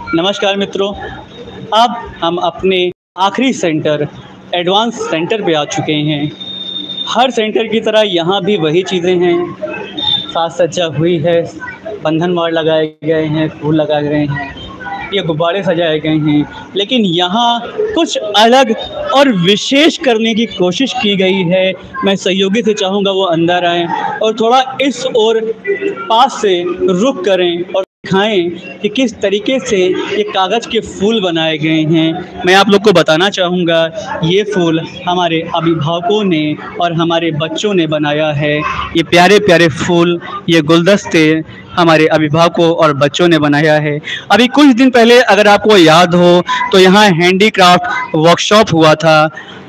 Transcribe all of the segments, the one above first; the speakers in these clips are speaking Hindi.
नमस्कार मित्रों, अब हम अपने आखिरी सेंटर एडवांस सेंटर पे आ चुके हैं। हर सेंटर की तरह यहाँ भी वही चीज़ें हैं, साज सज्जा हुई है, बंधन वार लगाए गए हैं, फूल लगाए गए हैं, ये गुब्बारे सजाए गए हैं। लेकिन यहाँ कुछ अलग और विशेष करने की कोशिश की गई है। मैं सहयोगी से चाहूँगा वो अंदर आएँ और थोड़ा इस ओर पास से रुख करें और दिखाएं कि किस तरीके से ये कागज़ के फूल बनाए गए हैं। मैं आप लोग को बताना चाहूँगा, ये फूल हमारे अभिभावकों ने और हमारे बच्चों ने बनाया है। ये प्यारे प्यारे फूल, ये गुलदस्ते हमारे अभिभावकों और बच्चों ने बनाया है। अभी कुछ दिन पहले अगर आपको याद हो तो यहाँ हैंडीक्राफ्ट वर्कशॉप हुआ था।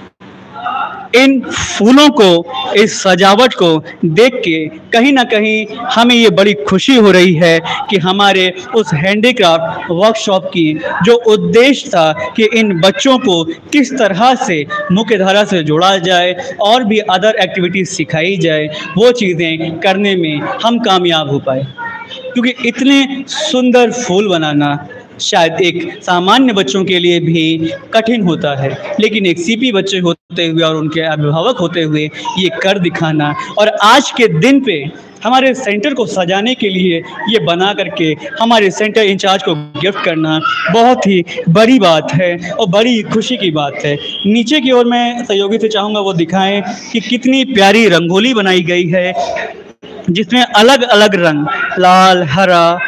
इन फूलों को, इस सजावट को देख के कहीं ना कहीं हमें ये बड़ी खुशी हो रही है कि हमारे उस हैंडीक्राफ्ट वर्कशॉप की जो उद्देश्य था कि इन बच्चों को किस तरह से मुख्य धारा से जोड़ा जाए और भी अदर एक्टिविटीज़ सिखाई जाए, वो चीज़ें करने में हम कामयाब हो पाए। क्योंकि इतने सुंदर फूल बनाना शायद एक सामान्य बच्चों के लिए भी कठिन होता है, लेकिन एक सीपी बच्चे होते हुए और उनके अभिभावक होते हुए ये कर दिखाना और आज के दिन पे हमारे सेंटर को सजाने के लिए ये बना करके हमारे सेंटर इंचार्ज को गिफ्ट करना बहुत ही बड़ी बात है और बड़ी खुशी की बात है। नीचे की ओर मैं सहयोगी से चाहूँगा वो दिखाएं कि कितनी प्यारी रंगोली बनाई गई है, जिसमें अलग अलग रंग, लाल, हरा,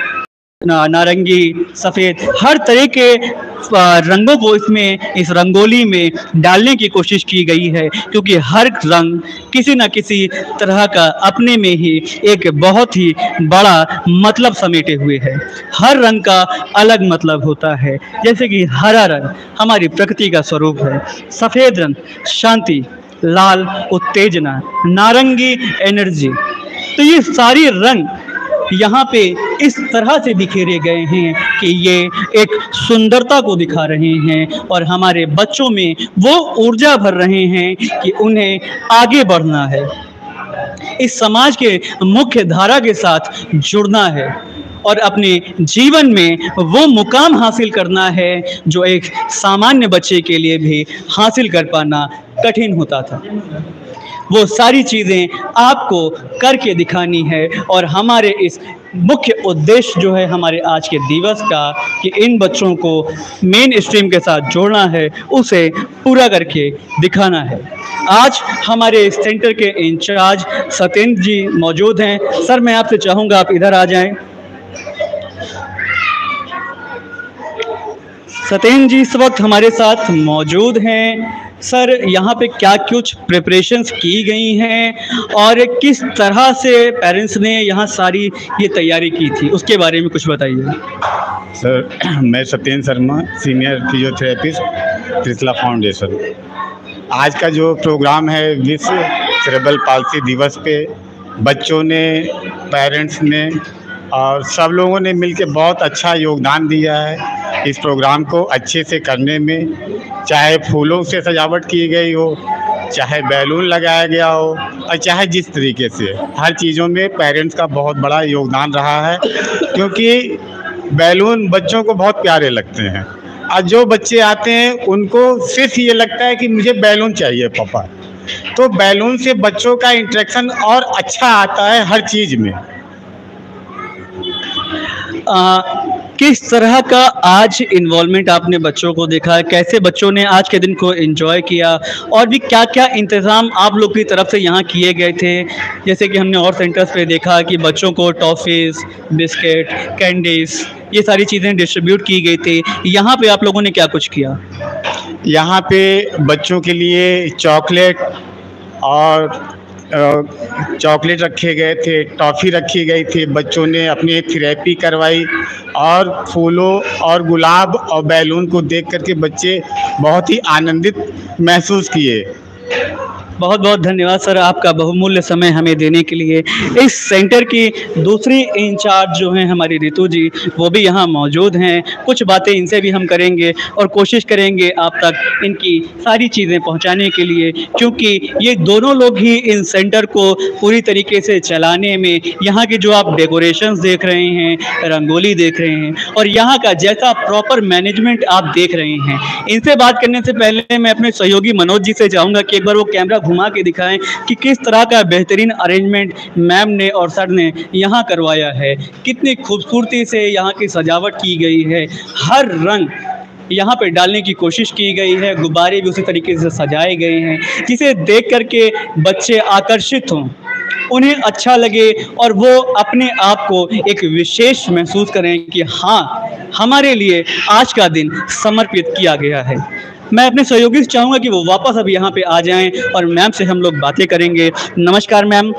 नारंगी, सफ़ेद, हर तरह के रंगों को इसमें इस रंगोली में डालने की कोशिश की गई है। क्योंकि हर रंग किसी न किसी तरह का अपने में ही एक बहुत ही बड़ा मतलब समेटे हुए है। हर रंग का अलग मतलब होता है। जैसे कि हरा रंग हमारी प्रकृति का स्वरूप है, सफ़ेद रंग शांति, लाल उत्तेजना, नारंगी एनर्जी। तो ये सारी रंग यहाँ पे इस तरह से बिखेरे गए हैं कि ये एक सुंदरता को दिखा रहे हैं और हमारे बच्चों में वो ऊर्जा भर रहे हैं कि उन्हें आगे बढ़ना है, इस समाज के मुख्य धारा के साथ जुड़ना है और अपने जीवन में वो मुकाम हासिल करना है जो एक सामान्य बच्चे के लिए भी हासिल कर पाना कठिन होता था। वो सारी चीज़ें आपको करके दिखानी है और हमारे इस मुख्य उद्देश्य जो है हमारे आज के दिवस का कि इन बच्चों को मेन स्ट्रीम के साथ जोड़ना है, उसे पूरा करके दिखाना है। आज हमारे सेंटर के इंचार्ज सत्येंद्र जी मौजूद हैं। सर, मैं आपसे चाहूँगा आप इधर आ जाएं। सत्येंद्र जी इस वक्त हमारे साथ मौजूद हैं। सर, यहाँ पे क्या कुछ प्रिपरेशंस की गई हैं और किस तरह से पेरेंट्स ने यहाँ सारी ये तैयारी की थी, उसके बारे में कुछ बताइए। सर, मैं Satyendra Sharma, senior physiotherapist, Trishla foundation. आज का जो प्रोग्राम है विश्व सेरेब्रल पाल्सी दिवस पे बच्चों ने, पेरेंट्स ने और सब लोगों ने मिलकर बहुत अच्छा योगदान दिया है इस प्रोग्राम को अच्छे से करने में। चाहे फूलों से सजावट की गई हो, चाहे बैलून लगाया गया हो और चाहे जिस तरीके से, हर चीज़ों में पेरेंट्स का बहुत बड़ा योगदान रहा है। क्योंकि बैलून बच्चों को बहुत प्यारे लगते हैं और जो बच्चे आते हैं उनको सिर्फ ये लगता है कि मुझे बैलून चाहिए पापा। तो बैलून से बच्चों का इंटरेक्शन और अच्छा आता है हर चीज़ में। किस तरह का आज इन्वॉल्वमेंट आपने बच्चों को देखा, कैसे बच्चों ने आज के दिन को एंजॉय किया और भी क्या क्या इंतज़ाम आप लोग की तरफ से यहाँ किए गए थे? जैसे कि हमने और सेंटर्स पे देखा कि बच्चों को टॉफ़ीज़, बिस्किट, कैंडीज़, ये सारी चीज़ें डिस्ट्रीब्यूट की गई थी। यहाँ पे आप लोगों ने क्या कुछ किया? यहाँ पे बच्चों के लिए चॉकलेट और चॉकलेट रखे गए थे, टॉफ़ी रखी गई थी। बच्चों ने अपनी थेरेपी करवाई और फूलों और गुलाब और बैलून को देख करके बच्चे बहुत ही आनंदित महसूस किए। बहुत बहुत धन्यवाद सर, आपका बहुमूल्य समय हमें देने के लिए। इस सेंटर की दूसरी इंचार्ज जो हैं हमारी रितु जी, वो भी यहाँ मौजूद हैं। कुछ बातें इनसे भी हम करेंगे और कोशिश करेंगे आप तक इनकी सारी चीज़ें पहुँचाने के लिए, क्योंकि ये दोनों लोग ही इन सेंटर को पूरी तरीके से चलाने में, यहाँ के जो आप डेकोरेशंस देख रहे हैं, रंगोली देख रहे हैं और यहाँ का जैसा प्रॉपर मैनेजमेंट आप देख रहे हैं। इनसे बात करने से पहले मैं अपने सहयोगी मनोज जी से चाहूँगा कि एक बार वो कैमरा घुमा के दिखाएं कि किस तरह का बेहतरीन अरेंजमेंट मैम ने और सर ने यहाँ करवाया है। कितनी खूबसूरती से यहाँ की सजावट की गई है, हर रंग यहाँ पे डालने की कोशिश की गई है, गुब्बारे भी उसी तरीके से सजाए गए हैं जिसे देख करके बच्चे आकर्षित हों, उन्हें अच्छा लगे और वो अपने आप को एक विशेष महसूस करें कि हाँ, हमारे लिए आज का दिन समर्पित किया गया है। मैं अपने सहयोगी से चाहूँगा कि वो वापस अब यहाँ पे आ जाएं और मैम से हम लोग बातें करेंगे। नमस्कार मैम,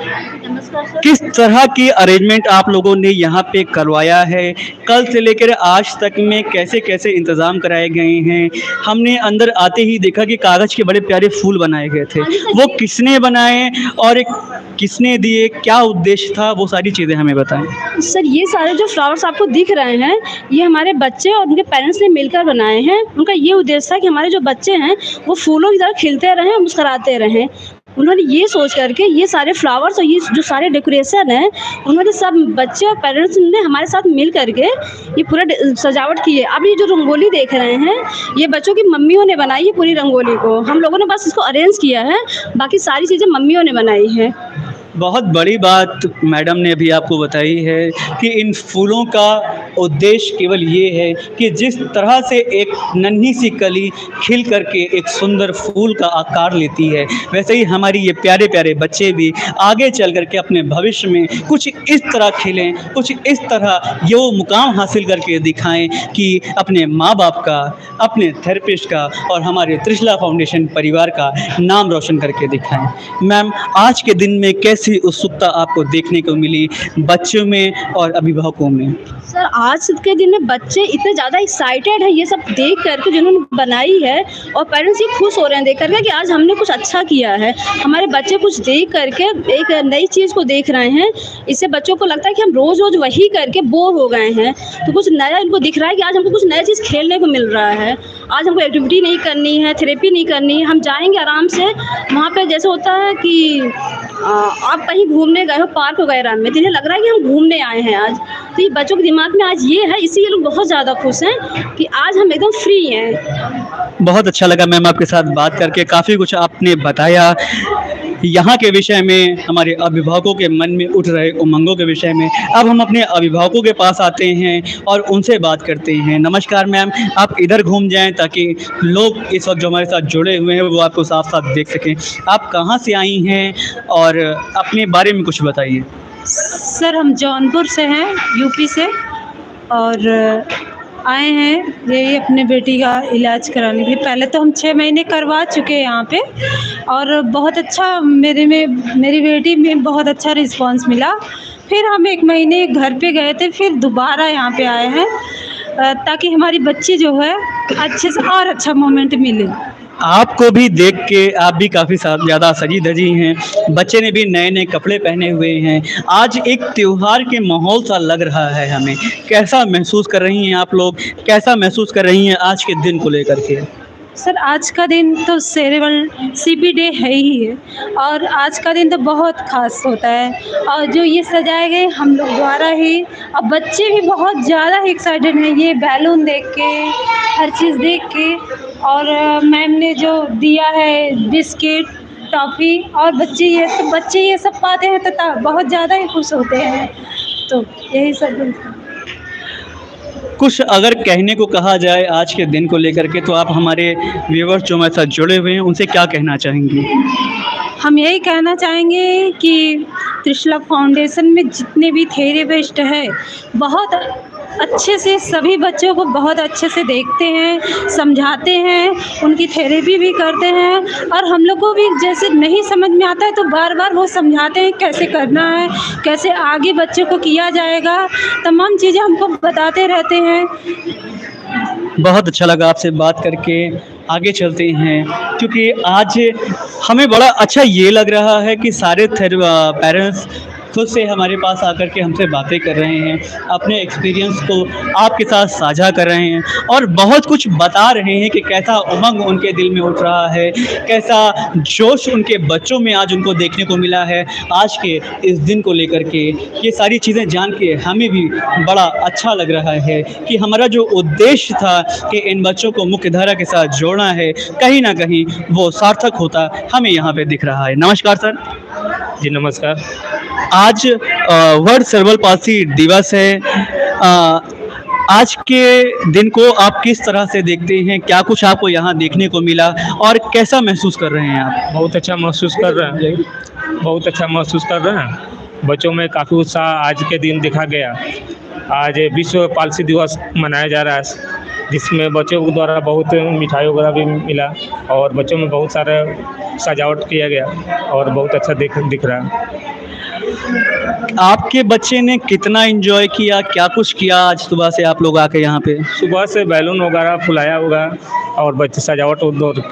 किस तरह की अरेंजमेंट आप लोगों ने यहाँ पे करवाया है? कल से लेकर आज तक में कैसे कैसे इंतज़ाम कराए गए हैं? हमने अंदर आते ही देखा कि कागज़ के बड़े प्यारे फूल बनाए गए थे, वो किसने बनाए और किसने दिए, क्या उद्देश्य था, वो सारी चीज़ें हमें बताएं। सर, ये सारे जो फ्लावर्स आपको दिख रहे हैं, ये हमारे बच्चे और उनके पेरेंट्स ने मिलकर बनाए हैं। उनका ये उद्देश्य था कि हमारे जो बच्चे हैं वो फूलों की तरह खिलते रहें, मुस्कुराते रहें। उन्होंने ये सोच करके ये सारे फ्लावर्स और ये जो सारे डेकोरेशन हैं, उन्होंने सब बच्चे और पेरेंट्स ने हमारे साथ मिल करके ये पूरा सजावट की है। अब ये जो रंगोली देख रहे हैं, ये बच्चों की मम्मियों ने बनाई है। पूरी रंगोली को हम लोगों ने बस इसको अरेंज किया है, बाकी सारी चीज़ें मम्मियों ने बनाई हैं। बहुत बड़ी बात मैडम ने भी आपको बताई है कि इन फूलों का उद्देश्य केवल ये है कि जिस तरह से एक नन्ही सी कली खिल करके एक सुंदर फूल का आकार लेती है, वैसे ही हमारी ये प्यारे प्यारे बच्चे भी आगे चल करके अपने भविष्य में कुछ इस तरह खिलें, कुछ इस तरह ये वो मुकाम हासिल करके दिखाएं कि अपने माँ बाप का, अपने थेरेपिस्ट का और हमारे त्रिशला फाउंडेशन परिवार का नाम रोशन करके दिखाएं। मैम, आज के दिन में कैसी उत्सुकता आपको देखने को मिली बच्चों में और अभिभावकों में? सर, आज के दिन में बच्चे इतने ज़्यादा एक्साइटेड हैं ये सब देख करके जिन्होंने बनाई है, और पेरेंट्स ये खुश हो रहे हैं देख करके कि आज हमने कुछ अच्छा किया है। हमारे बच्चे कुछ देख करके एक नई चीज़ को देख रहे हैं। इससे बच्चों को लगता है कि हम रोज़ रोज़ वही करके बोर हो गए हैं, तो कुछ नया इनको दिख रहा है कि आज हमको कुछ नया चीज़ खेलने को मिल रहा है। आज हमको एक्टिविटी नहीं करनी है, थेरेपी नहीं करनी है, हम जाएंगे आराम से वहाँ पे। जैसे होता है कि आप कहीं घूमने गए हो पार्क वगैरह में, तो इन्हें लग रहा है कि हम घूमने आए हैं आज। तो ये बच्चों के दिमाग में आज ये है, इसीलिए लोग बहुत ज़्यादा खुश हैं कि आज हम एकदम फ्री हैं। बहुत अच्छा लगा मैम आपके साथ बात करके, काफ़ी कुछ आपने बताया यहाँ के विषय में, हमारे अभिभावकों के मन में उठ रहे उमंगों के विषय में। अब हम अपने अभिभावकों के पास आते हैं और उनसे बात करते हैं। नमस्कार मैम, आप इधर घूम जाएं ताकि लोग इस वक्त जो हमारे साथ जुड़े हुए हैं वो आपको साफ साफ देख सकें। आप कहाँ से आई हैं और अपने बारे में कुछ बताइए। सर, हम जौनपुर से हैं, यूपी से, और आए हैं यही अपने बेटी का इलाज कराने के लिए। पहले तो हम 6 महीने करवा चुके हैं यहाँ पे, और बहुत अच्छा मेरी बेटी में बहुत अच्छा रिस्पांस मिला। फिर हम 1 महीने घर पे गए थे, फिर दोबारा यहाँ पे आए हैं ताकि हमारी बच्ची जो है अच्छे से और अच्छा मोमेंट मिले। आपको भी देख के आप भी काफ़ी ज़्यादा सजी धजी हैं, बच्चे ने भी नए नए कपड़े पहने हुए हैं। आज एक त्यौहार के माहौल सा लग रहा है हमें। कैसा महसूस कर रही हैं आप लोग, कैसा महसूस कर रही हैं आज के दिन को लेकर के? सर, आज का दिन तो सेरेबल सीपी डे है ही है, और आज का दिन तो बहुत ख़ास होता है। और जो ये सजाए गए हम लोग द्वारा ही, अब बच्चे भी बहुत ज़्यादा एक्साइटेड हैं ये बैलून देख के, हर चीज़ देख के। और मैम ने जो दिया है बिस्किट, टॉफ़ी, और बच्चे ये सब पाते हैं तो बहुत ज़्यादा ही खुश होते हैं। तो यही सब कुछ अगर कहने को कहा जाए आज के दिन को लेकर के, तो आप हमारे व्यूअर्स जो हमारे साथ जुड़े हुए हैं उनसे क्या कहना चाहेंगी? हम यही कहना चाहेंगे कि त्रिशला फाउंडेशन में जितने भी थेरेपिस्ट है, बहुत अच्छे से सभी बच्चों को बहुत अच्छे से देखते हैं, समझाते हैं, उनकी थेरेपी भी करते हैं। और हम लोग को भी जैसे नहीं समझ में आता है तो बार बार वो समझाते हैं कैसे करना है, कैसे आगे बच्चों को किया जाएगा, तमाम चीज़ें हमको बताते रहते हैं। बहुत अच्छा लगा आपसे बात करके। आगे चलते हैं, क्योंकि आज हमें बड़ा अच्छा ये लग रहा है कि सारे पेरेंट्स खुद से हमारे पास आकर के हमसे बातें कर रहे हैं, अपने एक्सपीरियंस को आपके साथ साझा कर रहे हैं और बहुत कुछ बता रहे हैं कि कैसा उमंग उनके दिल में उठ रहा है, कैसा जोश उनके बच्चों में आज उनको देखने को मिला है आज के इस दिन को लेकर के। ये सारी चीज़ें जान के हमें भी बड़ा अच्छा लग रहा है कि हमारा जो उद्देश्य था कि इन बच्चों को मुख्य धारा के साथ जोड़ना है, कहीं ना कहीं वो सार्थक होता हमें यहाँ पे दिख रहा है। नमस्कार सर। जी नमस्कार। आज वर्ल्ड सेरेब्रल पाल्सी दिवस है। आज के दिन को आप किस तरह से देखते हैं, क्या कुछ आपको यहाँ देखने को मिला और कैसा महसूस कर रहे हैं आप? बहुत अच्छा महसूस कर रहे हैं, बहुत अच्छा महसूस कर रहे हैं। बच्चों में काफ़ी उत्साह आज के दिन देखा गया। आज विश्व पाल्सी दिवस मनाया जा रहा है, जिसमें बच्चों के द्वारा बहुत मिठाई वगैरह भी मिला और बच्चों में बहुत सारा सजावट किया गया और बहुत अच्छा दिख रहा है। आपके बच्चे ने कितना एंजॉय किया, क्या कुछ किया आज सुबह से आप लोग आके यहाँ पे? सुबह से बैलून वगैरह फुलाया होगा और बच्चे सजावट उधर।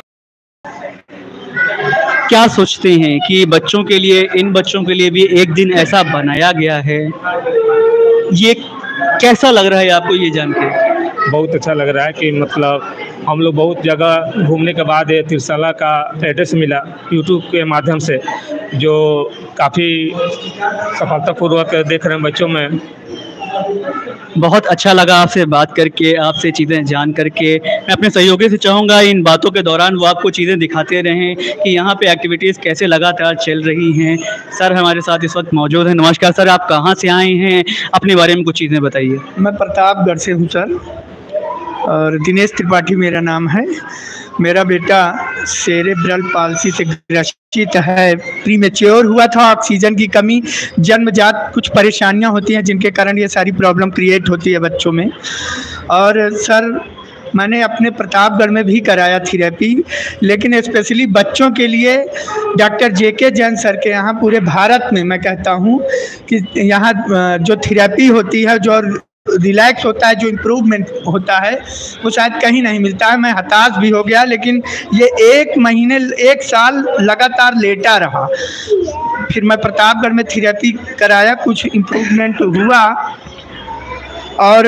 क्या सोचते हैं कि बच्चों के लिए, इन बच्चों के लिए भी एक दिन ऐसा बनाया गया है, ये कैसा लग रहा है आपको ये जान के? बहुत अच्छा लग रहा है कि मतलब हम लोग बहुत जगह घूमने के बाद ये तिरसाला का एड्रेस मिला यूट्यूब के माध्यम से, जो काफ़ी सफलतापूर्वक देख रहे हैं बच्चों में। बहुत अच्छा लगा आपसे बात करके, आपसे चीज़ें जान करके। मैं अपने सहयोगी से चाहूँगा इन बातों के दौरान वो आपको चीज़ें दिखाते रहें कि यहाँ पे एक्टिविटीज़ कैसे लगातार चल रही हैं। सर हमारे साथ इस वक्त मौजूद हैं। नमस्कार सर, आप कहाँ से आए हैं, अपने बारे में कुछ चीज़ें बताइए। मैं प्रतापगढ़ से हूँ सर, और दिनेश त्रिपाठी मेरा नाम है। मेरा बेटा सेरेब्रल पाल्सी से ग्रसित है, प्रीमेच्योर हुआ था, ऑक्सीजन की कमी, जन्मजात कुछ परेशानियां होती हैं जिनके कारण ये सारी प्रॉब्लम क्रिएट होती है बच्चों में। और सर मैंने अपने प्रतापगढ़ में भी कराया थेरेपी, लेकिन स्पेशली बच्चों के लिए डॉक्टर JK जैन सर के यहाँ पूरे भारत में मैं कहता हूँ कि यहाँ जो थेरेपी होती है, जो रिलैक्स होता है, जो इम्प्रूवमेंट होता है, वो शायद कहीं नहीं मिलता है। मैं हताश भी हो गया, लेकिन ये 1 महीने 1 साल लगातार लेटा रहा। फिर मैं प्रतापगढ़ में थेरेपी कराया, कुछ इम्प्रूवमेंट हुआ। और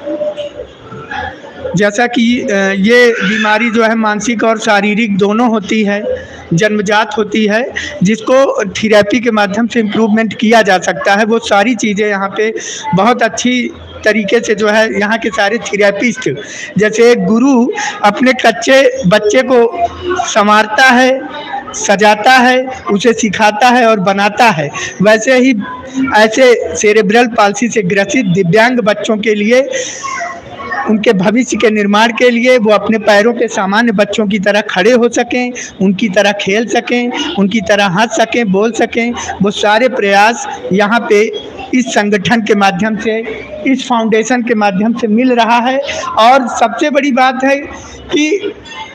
जैसा कि ये बीमारी जो है मानसिक और शारीरिक दोनों होती है, जन्मजात होती है, जिसको थेरेपी के माध्यम से इम्प्रूवमेंट किया जा सकता है। वो सारी चीज़ें यहाँ पे बहुत अच्छी तरीके से जो है यहाँ के सारे थेरेपिस्ट, जैसे एक गुरु अपने कच्चे बच्चे को संवारता है, सजाता है, उसे सिखाता है और बनाता है, वैसे ही ऐसे सेरेब्रल पाल्सी से ग्रसित दिव्यांग बच्चों के लिए, उनके भविष्य के निर्माण के लिए वो अपने पैरों पे सामान्य बच्चों की तरह खड़े हो सकें, उनकी तरह खेल सकें, उनकी तरह हंस सकें, बोल सकें, वो सारे प्रयास यहाँ पे इस संगठन के माध्यम से, इस फाउंडेशन के माध्यम से मिल रहा है। और सबसे बड़ी बात है कि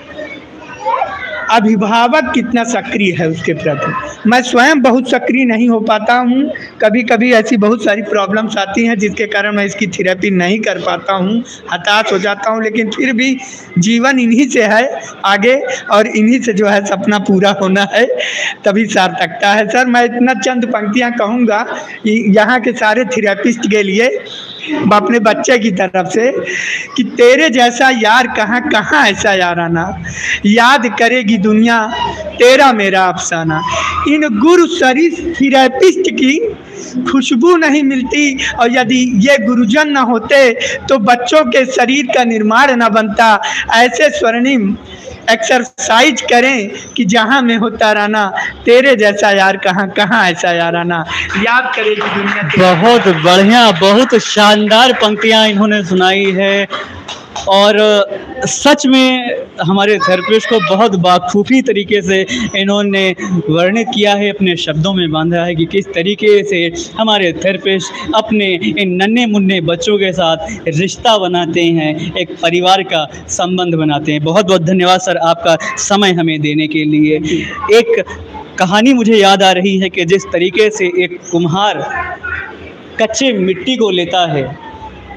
अभिभावक कितना सक्रिय है उसके प्रति। मैं स्वयं बहुत सक्रिय नहीं हो पाता हूँ, कभी कभी ऐसी बहुत सारी प्रॉब्लम्स आती हैं जिसके कारण मैं इसकी थेरेपी नहीं कर पाता हूँ, हताश हो जाता हूँ, लेकिन फिर भी जीवन इन्हीं से है आगे, और इन्हीं से जो है सपना पूरा होना है, तभी सार्थकता है। सर मैं इतना चंद पंक्तियाँ कहूँगा यहाँ के सारे थेरेपिस्ट के लिए अपने बच्चे की तरफ से कि तेरे जैसा यार कहाँ कहाँ ऐसा याराना, याद करेगी दुनिया तेरा मेरा अफसाना। इन गुरु शरीफ थेरेपिस्ट की खुशबू नहीं मिलती, और यदि ये गुरुजन न होते तो बच्चों के शरीर का निर्माण न बनता। ऐसे स्वर्णिम एक्सरसाइज करें कि जहाँ में होता रहना, तेरे जैसा यार कहाँ कहाँ ऐसा याराना, याद करेगी दुनिया। बहुत बढ़िया, बहुत शानदार पंक्तियाँ इन्होंने सुनाई है, और सच में हमारे थेरेपिस्ट को बहुत बाखूबी तरीके से इन्होंने वर्णित किया है, अपने शब्दों में बांधा है कि किस तरीके से हमारे थेरेपिस्ट अपने इन नन्हे मुन्ने बच्चों के साथ रिश्ता बनाते हैं, एक परिवार का संबंध बनाते हैं। बहुत बहुत धन्यवाद सर आपका समय हमें देने के लिए। एक कहानी मुझे याद आ रही है कि जिस तरीके से एक कुम्हार कच्चे मिट्टी को लेता है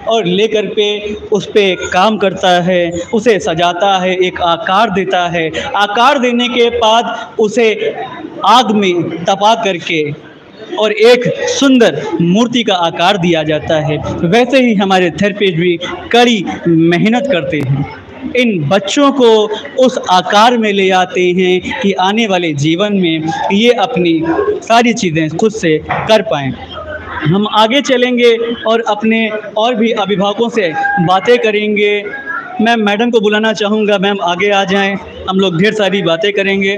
और लेकर पे उस पे काम करता है, उसे सजाता है, एक आकार देता है। आकार देने के बाद उसे आग में तपा करके और एक सुंदर मूर्ति का आकार दिया जाता है। वैसे ही हमारे थेरेपिस्ट भी कड़ी मेहनत करते हैं, इन बच्चों को उस आकार में ले आते हैं कि आने वाले जीवन में ये अपनी सारी चीज़ें खुद से कर पाएँ। हम आगे चलेंगे और अपने और भी अभिभावकों से बातें करेंगे। मैं मैडम को बुलाना चाहूँगा, मैम आगे आ जाएं, हम लोग ढेर सारी बातें करेंगे।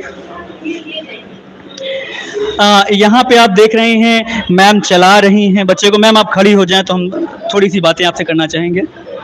यहाँ पे आप देख रहे हैं मैम चला रही हैं बच्चे को। मैम आप खड़ी हो जाएं तो हम थोड़ी सी बातें आपसे करना चाहेंगे।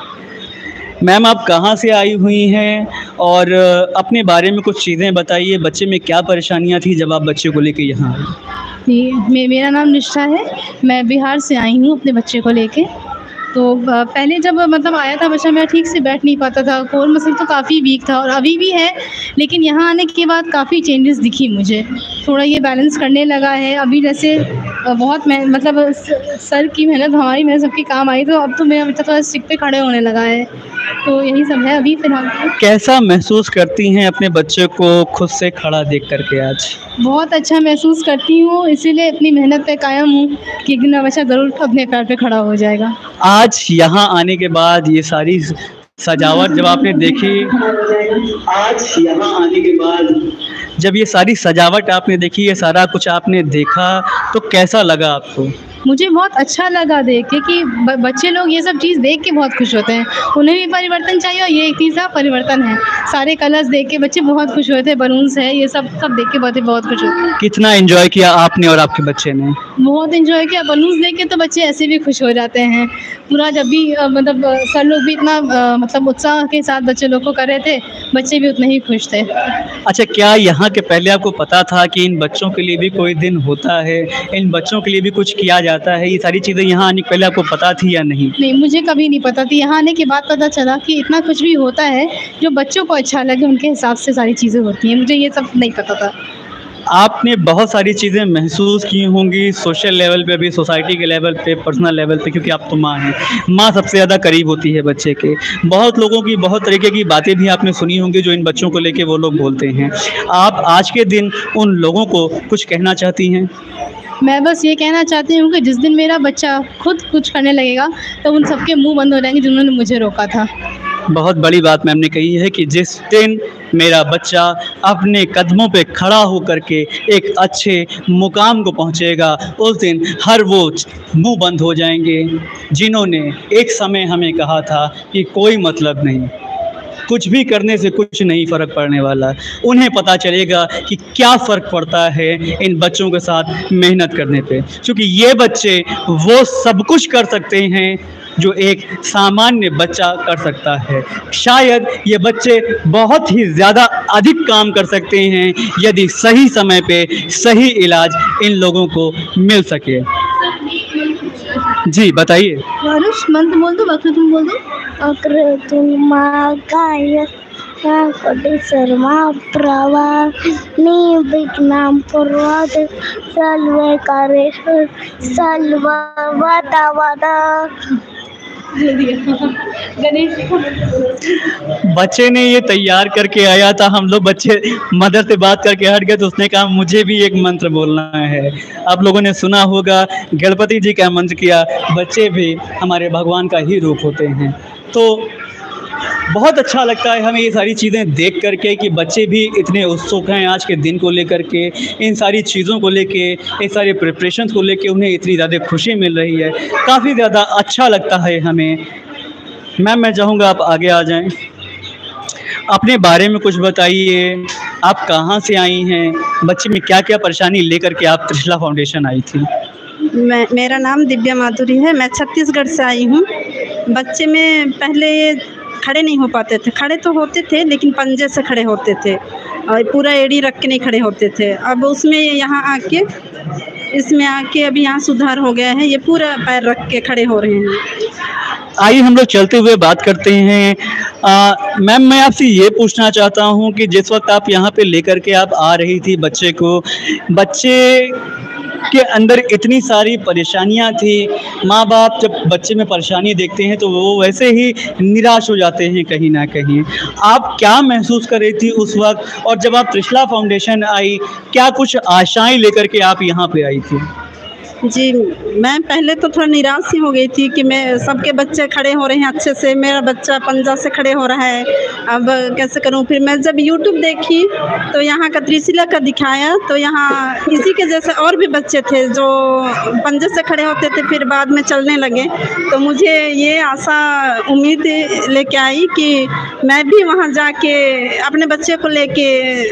मैम आप कहाँ से आई हुई हैं और अपने बारे में कुछ चीज़ें बताइए, बच्चे में क्या परेशानियाँ थी जब आप बच्चे को लेके यहाँ आए? मेरा नाम निष्ठा है, मैं बिहार से आई हूँ अपने बच्चे को लेके। तो पहले जब मतलब आया था बच्चा, मैं ठीक से बैठ नहीं पाता था, कोर मसल तो काफ़ी वीक था और अभी भी है, लेकिन यहाँ आने के बाद काफ़ी चेंजेस दिखी मुझे। थोड़ा ये बैलेंस करने लगा है अभी, जैसे बहुत मतलब सर की मेहनत, हमारी मेहनत सबकी काम आई, तो अब तो मेरा बच्चा थोड़ा स्टिक पे खड़े होने लगा है। तो यही सब है अभी फ़िलहाल। कैसा महसूस करती हैं अपने बच्चे को खुद से खड़ा देख करके आज? बहुत अच्छा महसूस करती हूँ, इसीलिए अपनी मेहनत पे कायम हूँ कि एक दिन बच्चा ज़रूर अपने पैर पे खड़ा हो जाएगा। आज यहाँ आने के बाद ये सारी सजावट जब आपने देखी, आज यहाँ आने के बाद जब ये सारी सजावट आपने देखी, ये सारा कुछ आपने देखा, तो कैसा लगा आपको? मुझे बहुत अच्छा लगा देख के कि बच्चे लोग ये सब चीज़ देख के बहुत खुश होते हैं, उन्हें भी परिवर्तन चाहिए और ये एक तीसरा परिवर्तन है। सारे कलर्स देख के बच्चे बहुत खुश हुए थे, बलून्स है, ये सब देख के बहुत खुश होते हैं। कितना एंजॉय किया आपने और आपके बच्चे ने? बहुत एंजॉय किया, बलून्स देख के तो बच्चे ऐसे भी खुश हो जाते हैं पूरा। जब भी मतलब सर लोग भी इतना मतलब उत्साह के साथ बच्चे लोग को कर रहे थे, बच्चे भी उतने ही खुश थे। अच्छा, क्या यहाँ के पहले आपको पता था कि इन बच्चों के लिए भी कोई दिन होता है, इन बच्चों के लिए भी कुछ किया जाता है? ये सारी चीज़ें यहाँ आने के पहले आपको पता थी या नहीं? नहीं, मुझे कभी नहीं पता थी। यहाँ आने के बाद पता चला कि इतना कुछ भी होता है जो बच्चों को अच्छा लगे, उनके हिसाब से सारी चीज़ें होती हैं। मुझे ये सब नहीं पता था। आपने बहुत सारी चीज़ें महसूस की होंगी, सोशल लेवल पे भी, सोसाइटी के लेवल पे, पर्सनल लेवल पे, क्योंकि आप तो माँ हैं। माँ सबसे ज़्यादा करीब होती है बच्चे के। बहुत लोगों की बहुत तरीके की बातें भी आपने सुनी होंगी जो इन बच्चों को लेके वो लोग बोलते हैं। आप आज के दिन उन लोगों को कुछ कहना चाहती हैं? मैं बस ये कहना चाहती हूँ कि जिस दिन मेरा बच्चा खुद कुछ करने लगेगा तो उन सबके मुंह बंद हो जाएंगे जिन्होंने मुझे रोका था। बहुत बड़ी बात मैम ने कही है कि जिस दिन मेरा बच्चा अपने कदमों पे खड़ा होकर के एक अच्छे मुकाम को पहुंचेगा, उस दिन हर वो मुंह बंद हो जाएंगे जिन्होंने एक समय हमें कहा था कि कोई मतलब नहीं, कुछ भी करने से कुछ नहीं फ़र्क पड़ने वाला। उन्हें पता चलेगा कि क्या फ़र्क पड़ता है इन बच्चों के साथ मेहनत करने पे, क्योंकि ये बच्चे वो सब कुछ कर सकते हैं जो एक सामान्य बच्चा कर सकता है। शायद ये बच्चे बहुत ही ज़्यादा अधिक काम कर सकते हैं यदि सही समय पे सही इलाज इन लोगों को मिल सके। जी बताइए। वारुष मंत्र बोल दो, बाकी तुम बोल दो। शर्मा प्रवा विघ्नाम पूर्वद सर्वे कारेश सर्वा वादा वादा। बच्चे ने ये तैयार करके आया था, हम लोग बच्चे मदर से बात करके हट गए तो उसने कहा मुझे भी एक मंत्र बोलना है। आप लोगों ने सुना होगा गणपति जी का मंत्र किया, बच्चे भी हमारे भगवान का ही रूप होते हैं। तो बहुत अच्छा लगता है हमें ये सारी चीज़ें देख करके कि बच्चे भी इतने उत्सुक हैं आज के दिन को लेकर के, इन सारी चीज़ों को लेके, इन सारे प्रिपरेशंस को लेके उन्हें इतनी ज़्यादा खुशी मिल रही है, काफ़ी ज़्यादा अच्छा लगता है हमें। मैम मैं चाहूँगा आप आगे आ जाएं, अपने बारे में कुछ बताइए, आप कहाँ से आई हैं, बच्चे में क्या क्या परेशानी लेकर के आप त्रिशला फाउंडेशन आई थी? मेरा नाम दिव्या माधुरी है, मैं छत्तीसगढ़ से आई हूँ। बच्चे में पहले खड़े नहीं हो पाते थे, खड़े तो होते थे लेकिन पंजे से खड़े होते थे और पूरा एड़ी रख के नहीं खड़े होते थे। अब उसमें यहाँ आके, इसमें आके अभी यहाँ सुधार हो गया है, ये पूरा पैर रख के खड़े हो रहे हैं। आइए हम लोग चलते हुए बात करते हैं। मैम मैं आपसे ये पूछना चाहता हूँ कि जिस वक्त आप यहाँ पे लेकर के आप आ रही थी बच्चे को, बच्चे के अंदर इतनी सारी परेशानियां थी। माँ बाप जब बच्चे में परेशानी देखते हैं तो वो वैसे ही निराश हो जाते हैं कहीं ना कहीं। आप क्या महसूस कर रही थी उस वक्त, और जब आप त्रिशला फाउंडेशन आई, क्या कुछ आशाएं लेकर के आप यहाँ पे आई थी? जी, मैं पहले तो थोड़ा निराश ही हो गई थी कि मैं सबके बच्चे खड़े हो रहे हैं अच्छे से, मेरा बच्चा पंजा से खड़े हो रहा है, अब कैसे करूं। फिर मैं जब यूट्यूब देखी तो यहाँ का त्रिशला का दिखाया, तो यहाँ इसी के जैसे और भी बच्चे थे जो पंजे से खड़े होते थे फिर बाद में चलने लगे। तो मुझे ये आशा उम्मीद लेके आई कि मैं भी वहाँ जाके अपने बच्चे को लेके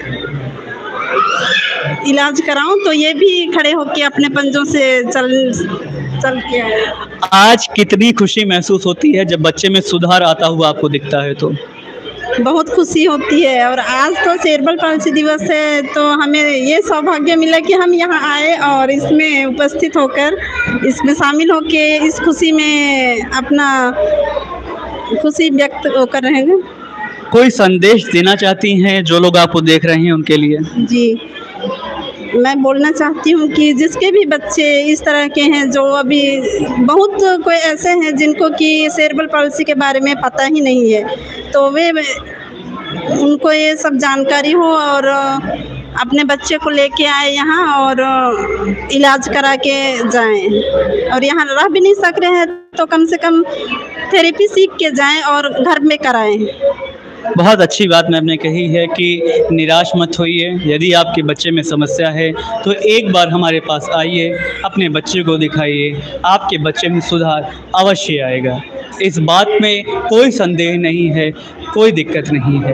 इलाज कराऊं, तो ये भी खड़े होके अपने पंजों से चल के आए। आज कितनी खुशी महसूस होती है जब बच्चे में सुधार आता हुआ आपको दिखता है? तो बहुत खुशी होती है। और आज तो सेरेब्रल पाल्सी दिवस है, तो हमें ये सौभाग्य मिला कि हम यहाँ आए और इसमें उपस्थित होकर इसमें शामिल होके इस खुशी में अपना खुशी व्यक्त कर रहे हैं। कोई संदेश देना चाहती हैं जो लोग आपको देख रहे हैं उनके लिए? जी, मैं बोलना चाहती हूँ कि जिसके भी बच्चे इस तरह के हैं, जो अभी बहुत कोई ऐसे हैं जिनको कि सेरेब्रल पाल्सी के बारे में पता ही नहीं है, तो वे उनको ये सब जानकारी हो और अपने बच्चे को लेके आए यहाँ और इलाज करा के जाएं। और यहाँ रह भी नहीं सक रहे हैं तो कम से कम थेरेपी सीख के जाएं और घर में कराएं। बहुत अच्छी बात मैम ने कही है कि निराश मत होइए। यदि आपके बच्चे में समस्या है तो एक बार हमारे पास आइए, अपने बच्चे को दिखाइए, आपके बच्चे में सुधार अवश्य आएगा। इस बात में कोई संदेह नहीं है, कोई दिक्कत नहीं है।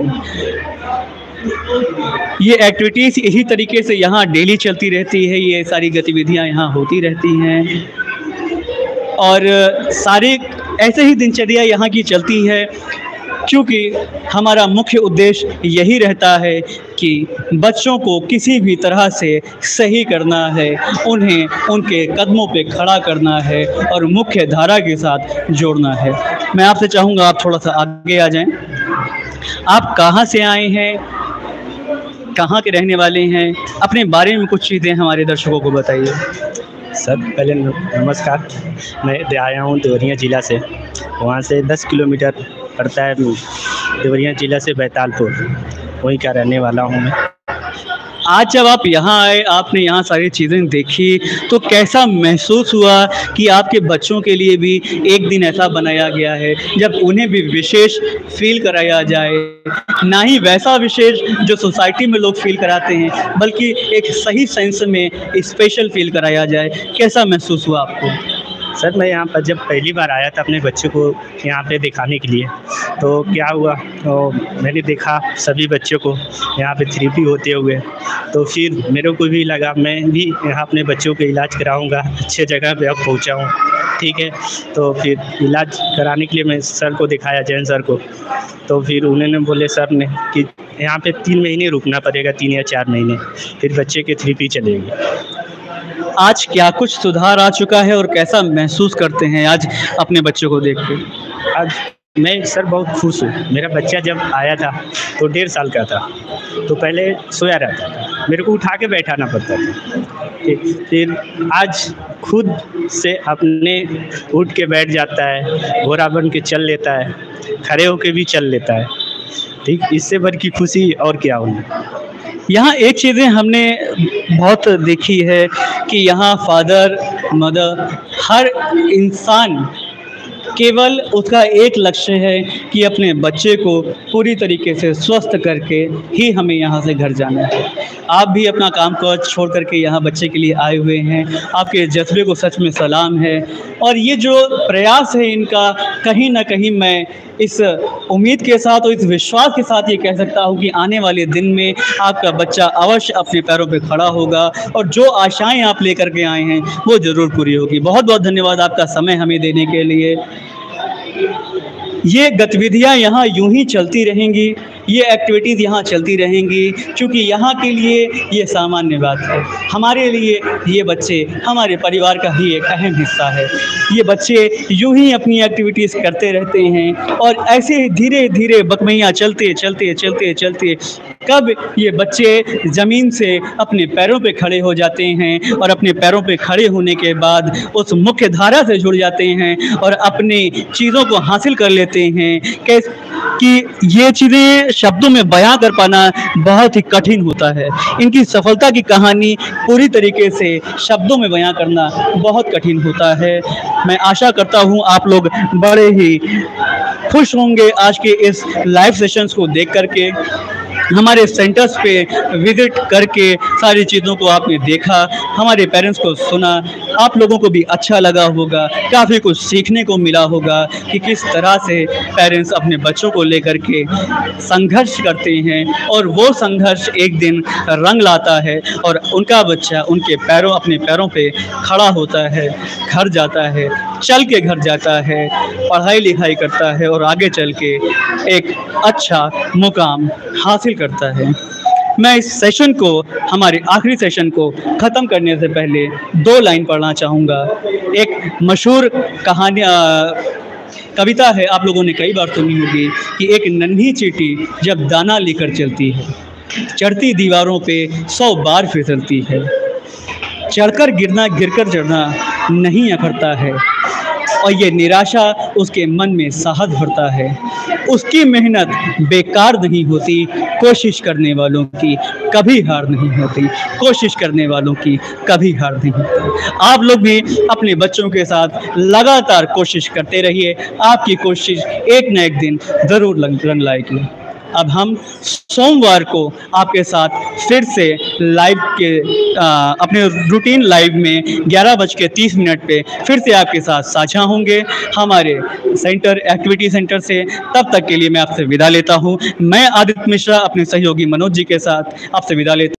ये एक्टिविटीज़ इसी तरीके से यहाँ डेली चलती रहती है, ये सारी गतिविधियाँ यहाँ होती रहती हैं और सारी ऐसे ही दिनचर्या यहाँ की चलती है, क्योंकि हमारा मुख्य उद्देश्य यही रहता है कि बच्चों को किसी भी तरह से सही करना है, उन्हें उनके कदमों पे खड़ा करना है और मुख्य धारा के साथ जोड़ना है। मैं आपसे चाहूँगा आप थोड़ा सा आगे आ जाएं। आप कहाँ से आए हैं, कहाँ के रहने वाले हैं, अपने बारे में कुछ चीज़ें हमारे दर्शकों को बताइए। सर पहले नमस्कार, मैं आया हूँ देवरिया ज़िला से। वहाँ से 10 किलोमीटर पड़ता है देवरिया ज़िला से बैतालपुर, वहीं का रहने वाला हूँ मैं। आज जब आप यहाँ आए, आपने यहाँ सारी चीज़ें देखी, तो कैसा महसूस हुआ कि आपके बच्चों के लिए भी एक दिन ऐसा बनाया गया है जब उन्हें भी विशेष फील कराया जाए, ना ही वैसा विशेष जो सोसाइटी में लोग फील कराते हैं, बल्कि एक सही सेंस में स्पेशल फील कराया जाए। कैसा महसूस हुआ आपको? सर मैं यहाँ पर जब पहली बार आया था अपने बच्चे को यहाँ पे दिखाने के लिए, तो क्या हुआ, तो मैंने देखा सभी बच्चों को यहाँ पे थेरेपी होते हुए, तो फिर मेरे को भी लगा मैं भी यहाँ अपने बच्चों का इलाज कराऊंगा, अच्छे जगह पे अब पहुँचा हूँ। ठीक है, तो फिर इलाज कराने के लिए मैं सर को दिखाया, जैन सर को, तो फिर उन्होंने बोले सर ने कि यहाँ पे 3 महीने रुकना पड़ेगा, 3 या 4 महीने, फिर बच्चे की थेरेपी चलेगी। आज क्या कुछ सुधार आ चुका है और कैसा महसूस करते हैं आज अपने बच्चों को देख के? आज मैं सर बहुत खुश हूँ। मेरा बच्चा जब आया था तो 1.5 साल का था, तो पहले सोया रहता था, मेरे को उठा के बैठाना पड़ता था। फिर आज खुद से अपने उठ के बैठ जाता है, घोड़ा बन के चल लेता है, खड़े होके भी चल लेता है। ठीक, इससे बढ़ की खुशी और क्या होगी। यहाँ एक चीज़ें हमने बहुत देखी है कि यहाँ फादर मदर हर इंसान केवल उसका एक लक्ष्य है कि अपने बच्चे को पूरी तरीके से स्वस्थ करके ही हमें यहाँ से घर जाना है। आप भी अपना काम काज छोड़ करके यहाँ बच्चे के लिए आए हुए हैं, आपके जज्बे को सच में सलाम है। और ये जो प्रयास है इनका, कहीं ना कहीं मैं इस उम्मीद के साथ और इस विश्वास के साथ ये कह सकता हूँ कि आने वाले दिन में आपका बच्चा अवश्य अपने पैरों पे खड़ा होगा और जो आशाएं आप लेकर के आए हैं वो ज़रूर पूरी होगी। बहुत बहुत धन्यवाद आपका समय हमें देने के लिए। ये गतिविधियाँ यहाँ यूं ही चलती रहेंगी। ये एक्टिविटीज़ यहाँ चलती रहेंगी, क्योंकि यहाँ के लिए ये सामान्य बात है। हमारे लिए ये बच्चे हमारे परिवार का ही एक अहम हिस्सा है। ये बच्चे यूं ही अपनी एक्टिविटीज़ करते रहते हैं और ऐसे धीरे धीरे बकमैया चलते चलते चलते चलते कब ये बच्चे ज़मीन से अपने पैरों पे खड़े हो जाते हैं और अपने पैरों पे खड़े होने के बाद उस मुख्य धारा से जुड़ जाते हैं और अपनी चीज़ों को हासिल कर लेते हैं कि ये चीज़ें शब्दों में बयां कर पाना बहुत ही कठिन होता है। इनकी सफलता की कहानी पूरी तरीके से शब्दों में बयां करना बहुत कठिन होता है। मैं आशा करता हूँ आप लोग बड़े ही खुश होंगे आज के इस लाइव सेशंस को देख करके। हमारे सेंटर्स पे विज़िट करके सारी चीज़ों को आपने देखा, हमारे पेरेंट्स को सुना, आप लोगों को भी अच्छा लगा होगा, काफ़ी कुछ सीखने को मिला होगा कि किस तरह से पेरेंट्स अपने बच्चों को लेकर के संघर्ष करते हैं और वो संघर्ष एक दिन रंग लाता है और उनका बच्चा अपने पैरों पे खड़ा होता है, घर जाता है, चल के घर जाता है, पढ़ाई लिखाई करता है और आगे चल के एक अच्छा मुकाम हासिल करता है। मैं इस सेशन को, हमारे आखिरी सेशन को ख़त्म करने से पहले 2 लाइन पढ़ना चाहूँगा। एक मशहूर कविता है, आप लोगों ने कई बार सुनी होगी कि एक नन्ही चींटी जब दाना लेकर चलती है, चढ़ती दीवारों पे 100 बार फिसलती है, चढ़कर गिरना गिरकर चढ़ना नहीं अखरता है और ये निराशा उसके मन में साहस भरता है। उसकी मेहनत बेकार नहीं होती, कोशिश करने वालों की कभी हार नहीं होती, कोशिश करने वालों की कभी हार नहीं होती। आप लोग भी अपने बच्चों के साथ लगातार कोशिश करते रहिए, आपकी कोशिश एक न एक दिन ज़रूर रंग लाएगी। अब हम सोमवार को आपके साथ फिर से लाइव के अपने रूटीन लाइव में 11:30 पे फिर से आपके साथ साझा होंगे हमारे एक्टिविटी सेंटर से। तब तक के लिए मैं आपसे विदा लेता हूं। मैं आदित्य मिश्रा अपने सहयोगी मनोज जी के साथ आपसे विदा लेता हूं।